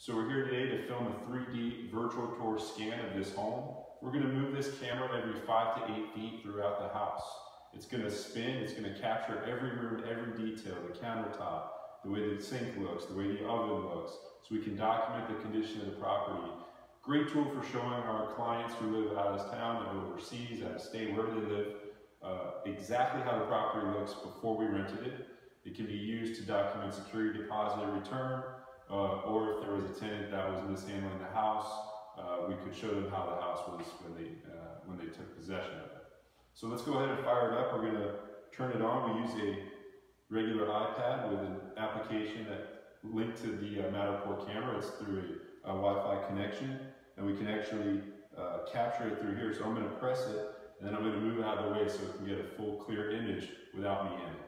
So we're here today to film a 3D virtual tour scan of this home. We're going to move this camera every 5 to 8 feet throughout the house. It's going to spin, it's going to capture every room, every detail, the countertop, the way the sink looks, the way the oven looks, so we can document the condition of the property. Great tool for showing our clients who live out of town and overseas, out of state, wherever they live, exactly how the property looks before we rented it. It can be used to document security deposit or return, or if there was a tenant that was mishandling the house, we could show them how the house was when they took possession of it. So let's go ahead and fire it up. We're going to turn it on. We use a regular iPad with an application that linked to the Matterport camera. It's through a Wi-Fi connection, and we can actually capture it through here. So I'm going to press it, and then I'm going to move it out of the way so it can get a full clear image without me in it.